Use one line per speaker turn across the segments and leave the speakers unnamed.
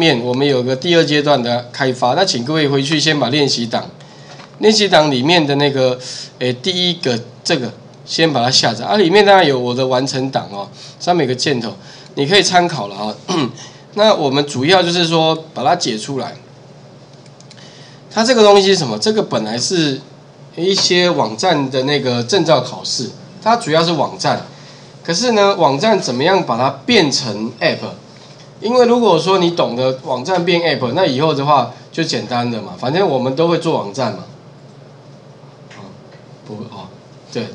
面我们有个第2阶段的开发，那请各位回去先把练习档里面的那个第一个这个先把它下载啊，里面当然有我的完成档哦，上面有个箭头，你可以参考了啊。那我们主要就是说把它解出来。它这个东西是什么？这个本来是一些网站的那个证照考试，它主要是网站。可是呢，网站怎么样把它变成 App？ 因为如果说你懂得网站变 App， 那以后的话就简单的嘛，反正我们都会做网站嘛。对，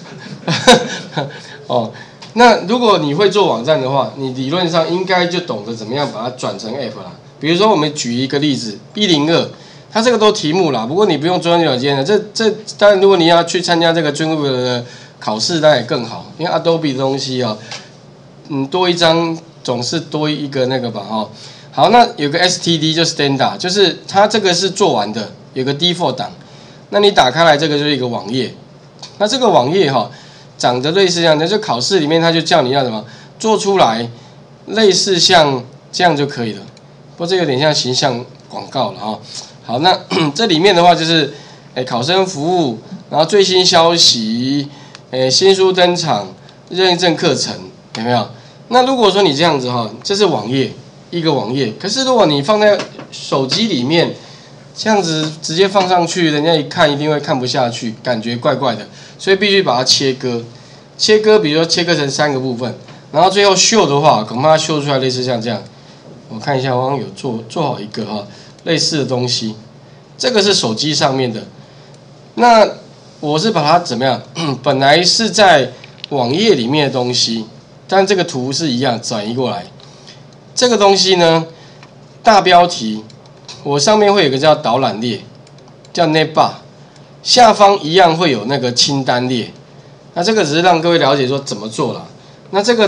那如果你会做网站的话，你理论上应该就懂得怎么样把它转成 App 啦。比如说，我们举一个例子，102，它这个都题目啦，不过你不用钻牛角尖的。这当然，如果你要去参加这个 Dreamweaver 的考试，那也更好，因为 Adobe 的东西啊，多一张总是多一个那个吧，哈。好，那有个 STD 就 Standard， 就是它这个是做完的，有个 Default 档。那你打开来，这个就是一个网页。那这个网页哈，长得类似这样的，就考试里面他就叫你要什么做出来，类似像这样就可以了。不过这有点像形象广告了哈。好，那这里面的话就是，考生服务，然后最新消息，新书登场，认证课程，有没有？那如果说你这样子哈，这是网页，一个网页。可是如果你放在手机里面，这样子直接放上去，人家一看一定会看不下去，感觉怪怪的，所以必须把它切割。比如说切割成3个部分，然后最后秀的话，恐怕它秀出来类似像这样。我看一下，我好像有做好一个哈类似的东西。这个是手机上面的，那我是把它怎么样？本来是在网页里面的东西，但这个图是一样转移过来。这个东西呢，大标题。我上面会有个叫导览列，叫 Navbar， 下方一样会有那个清单列。那这个只是让各位了解说怎么做啦。那这个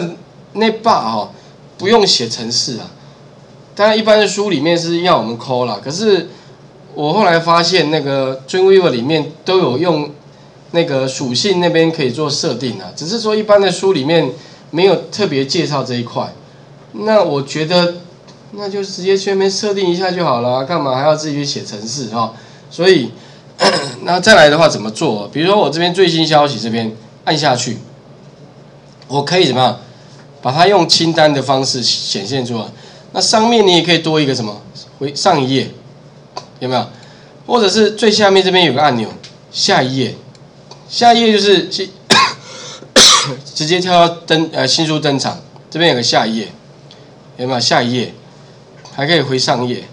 Navbar 不用写程式啊，当然一般的书里面是要我们抠啦。可是我后来发现那个 Dreamweaver 里面都有用那个属性那边可以做设定啊，只是说一般的书里面没有特别介绍这一块。那我觉得。那就直接去那边设定一下就好了，干嘛还要自己去写程式哈？所以，那再来的话怎么做？比如说我这边最新消息这边按下去，我可以怎么样？把它用清单的方式显现出来。那上面你也可以多一个什么？回上一页，有没有？或者是最下面这边有个按钮，下一页。下一页就是直接跳到新书登场，这边有个下一页，有没有？下一页。还可以回上页，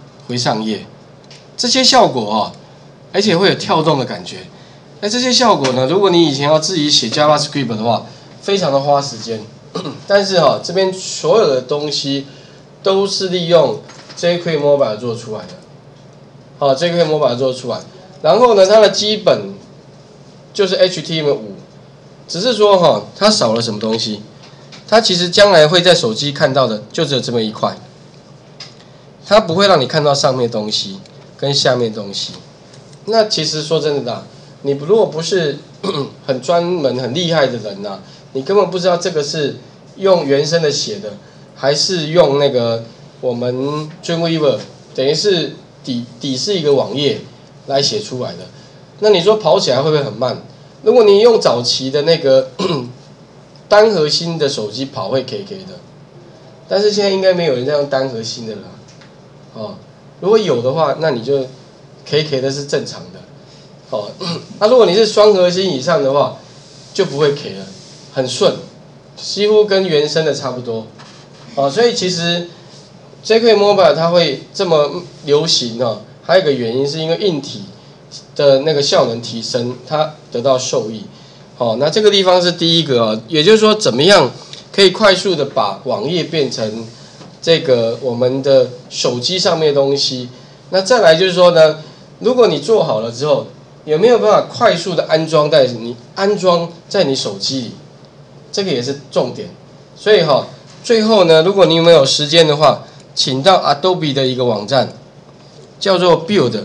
这些效果而且会有跳动的感觉。那这些效果呢，如果你以前要自己写 JavaScript 的话，非常的花时间。但是这边所有的东西都是利用 jQuery Mobile 做出来的。jQuery Mobile 做出来，然后呢，它的基本就是 HTML5， 只是说它少了什么东西。它其实将来会在手机看到的，就只有这么一块。它不会让你看到上面东西跟下面东西。那其实说真的你如果不是很专门很厉害的人你根本不知道这个是用原生的写的，还是用那个我们 Dreamweaver 等于是底是一个网页来写出来的。那你说跑起来会不会很慢？如果你用早期的那个单核心的手机跑会 KK 的，但是现在应该没有人在用单核心的了。如果有的话，那你就 KK 的是正常的。那如果你是双核心以上的话，就不会 K 了，很顺，几乎跟原生的差不多。所以其实 jQuery Mobile 它会这么流行还有一个原因是因为硬体的那个效能提升，它得到受益。那这个地方是第一个也就是说怎么样可以快速的把网页变成这个我们的手机上面的东西。那再来就是说呢，如果你做好了之后，有没有办法快速的安装在你手机里？这个也是重点。所以最后呢，如果你没有时间的话，请到 Adobe 的一个网站，叫做 build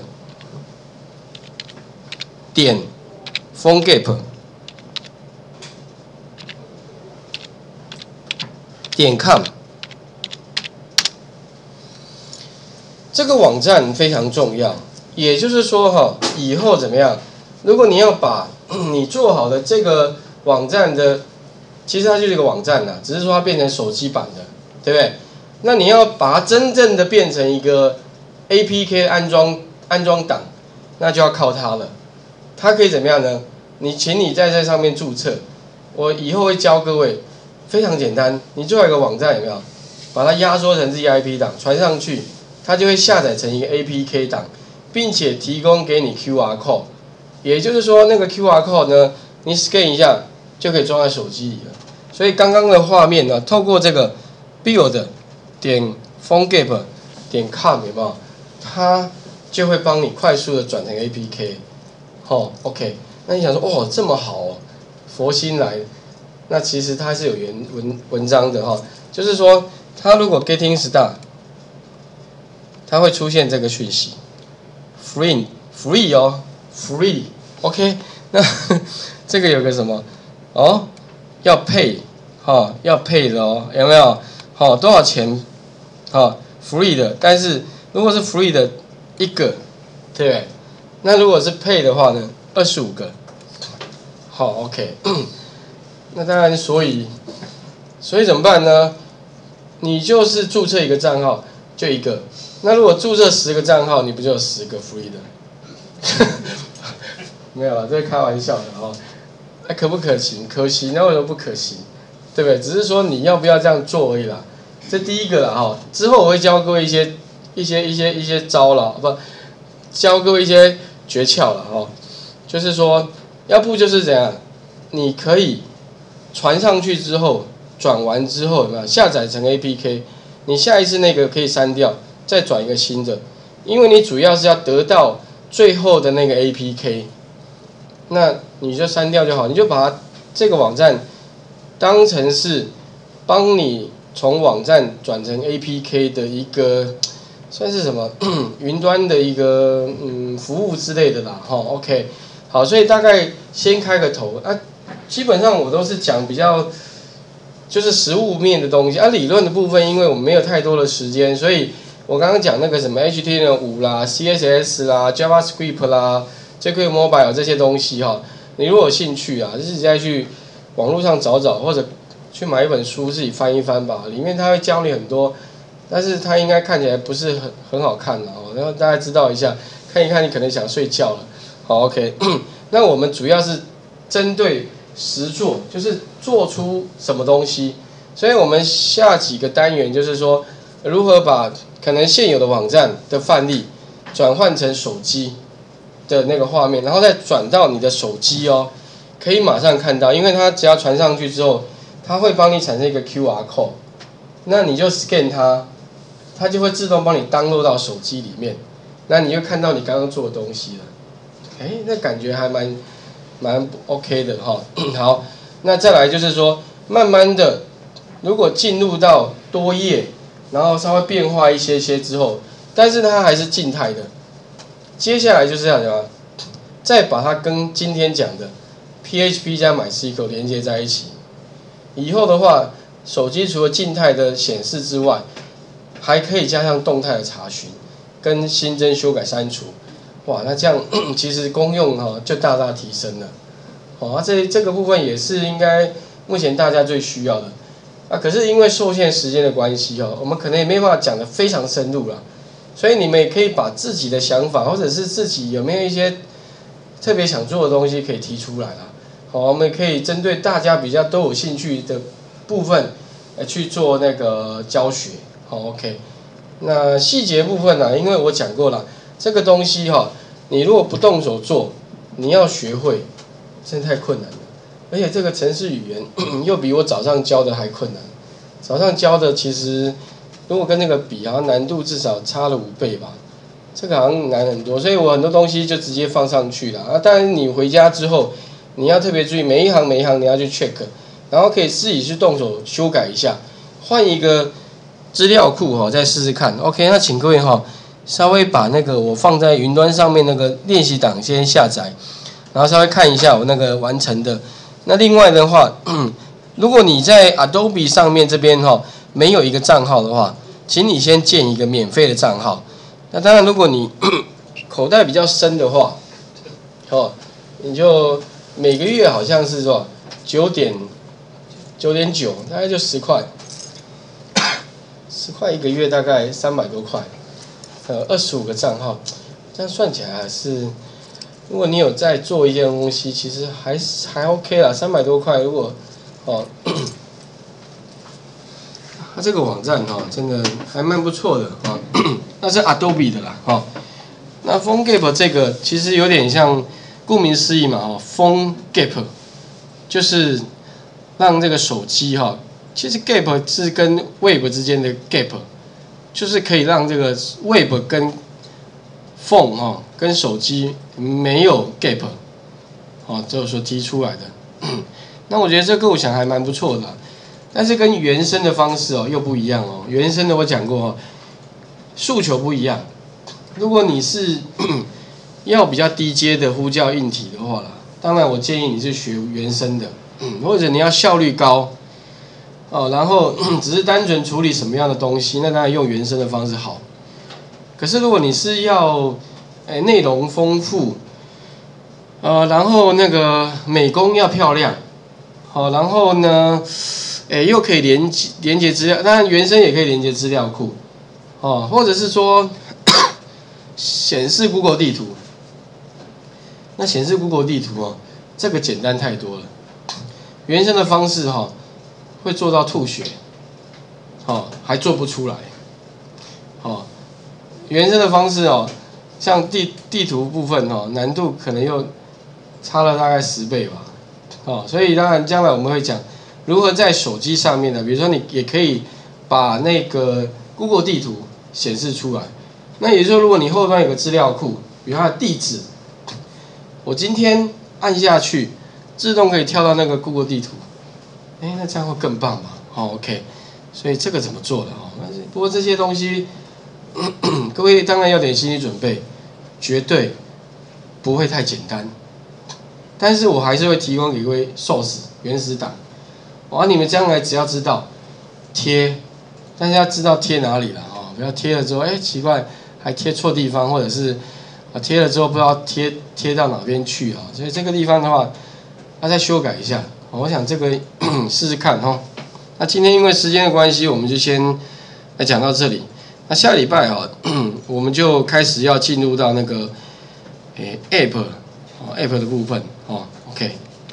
点 PhoneGap 点 com。 这个网站非常重要，也就是说哈，以后怎么样？如果你要把你做好的这个网站的，其实它就是一个网站啦，只是说它变成手机版的，对不对？那你要把它真正的变成一个 APK 安装档，那就要靠它了。它可以怎么样呢？请你在这上面注册，我以后会教各位，非常简单。你做好一个网站有没有？把它压缩成 ZIP 档传上去，它就会下载成一个 APK 档，并且提供给你 QR code。也就是说，那个 QR code 呢，你 scan 一下就可以装在手机里了。所以刚刚的画面呢，透过这个 build 点 PhoneGap 点 com 有没有？它就会帮你快速的转成 APK。OK。那你想说，哦，这么好哦，佛心来。那其实它是有文章的哈，就是说，它如果 Getting Start， 它会出现这个讯息 ，free 哦 ，free。OK， 那这个有个什么？哦，要 pay， 要 pay 的哦，有没有？多少钱？free 的，但是如果是 free 的一个，对不对？那如果是 pay 的话呢，25个。OK。那当然，所以怎么办呢？你就是注册一个账号，就一个。那如果注册10个账号，你不就有10个 free 的？没有啦，这是开玩笑的哈。可不可行？可行，那为什么不可行？对不对？只是说你要不要这样做而已啦。这第一个啦哈。之后我会教各位一些招啦，不，教各位一些诀窍啦哈。就是说，要不就是怎样，你可以传上去之后，转完之后有没有下载成 APK？ 你下一次那个可以删掉，再转一个新的，因为你主要是要得到最后的那个 APK， 那你就删掉就好，你就把它这个网站当成是帮你从网站转成 APK 的一个算是什么云端的一个服务之类的啦，OK， 好，所以大概先开个头啊。基本上我都是讲比较就是实务面的东西啊，理论的部分，因为我们没有太多的时间，所以我刚刚讲那个什么 HTML5 啦、CSS 啦、JavaScript 啦、jQuery Mobile 这些东西哈，你如果有兴趣啊，就是再去网络上找找，或者去买一本书自己翻一翻吧，里面它会教你很多，但是它应该看起来不是很好看的哦，然后大家知道一下，看一看你可能想睡觉了。好 ，OK， 那我们主要是针对实作，就是做出什么东西，所以我们下几个单元就是说，如何把可能现有的网站的范例转换成手机的那个画面，然后再转到你的手机哦，可以马上看到，因为它只要传上去之后，它会帮你产生一个 QR code， 那你就 scan 它，它就会自动帮你 download 到手机里面，那你就看到你刚刚做的东西了，那感觉还蛮 OK 的哈。好，那再来就是说，慢慢的，如果进入到多页，然后稍微变化一些之后，但是它还是静态的。接下来就是这样讲，再把它跟今天讲的 PHP 加 MySQL 连接在一起。以后的话，手机除了静态的显示之外，还可以加上动态的查询，跟新增、修改、删除。哇，那这样其实功用就大大提升了。这个部分也是应该目前大家最需要的。可是因为受限时间的关系我们可能也没办法讲得非常深入啦。所以你们也可以把自己的想法，或者是自己有没有一些特别想做的东西可以提出来啦。我们也可以针对大家比较都有兴趣的部分去做那个教学。OK， 那细节部分因为我讲过了，这个东西你如果不动手做，你要学会，真的太困难了。而且这个程式语言又比我早上教的还困难。早上教的其实如果跟那个比，好像难度至少差了5倍吧。这个好像难很多，所以我很多东西就直接放上去了。当然你回家之后，你要特别注意每一行你要去 check， 然后可以自己去动手修改一下，换一个资料库再试试看。OK， 那请各位稍微把那个我放在云端上面那个练习档先下载，然后稍微看一下我那个完成的。那另外的话，如果你在 Adobe 上面这边没有一个账号的话，请你先建一个免费的账号， 那当然，如果你口袋比较深的话，哦，你就每个月好像是说9.9，大概就10块，10块一个月大概300多块，25个账号，这样算起来还是，如果你有在做一件东西，其实还 OK 啦，300多块，如果哦。它这个网站真的还蛮不错的那是 Adobe 的啦那 PhoneGap 这个其实有点像，顾名思义嘛PhoneGap 就是让这个手机其实 Gap 是跟 Web 之间的 Gap， 就是可以让这个 Web 跟 Phone 跟手机没有 Gap 就是说提出来的。那我觉得这个构想还蛮不错的但是跟原生的方式又不一样原生的我讲过诉求不一样。如果你是要比较低阶的呼叫硬体的话啦，当然我建议你是学原生的，或者你要效率高然后只是单纯处理什么样的东西，那当然用原生的方式好。可是如果你是要内容丰富，然后那个美工要漂亮，然后呢又可以连接资料，当然原生也可以连接资料库，或者是说显示 Google 地图。那显示 Google 地图这个简单太多了。原生的方式会做到吐血，还做不出来。原生的方式像地图部分难度可能又差了大概10倍吧。所以当然将来我们会讲。如何在手机上面呢？比如说，你也可以把那个 Google 地图显示出来。那也就是说，如果你后端有个资料库，比如它的地址，我今天按下去，自动可以跳到那个 Google 地图。那这样会更棒嘛？OK。所以这个怎么做的不过这些东西，各位当然要点心理准备，绝对不会太简单。但是我还是会提供给各位 source 原始档。你们将来只要知道贴，但是要知道贴哪里了不要贴了之后，奇怪，还贴错地方，或者是贴了之后不知道贴到哪边去所以这个地方的话，要再修改一下。我想这个试试看那今天因为时间的关系，我们就先来讲到这里。那下礼拜我们就开始要进入到那个App 的部分OK。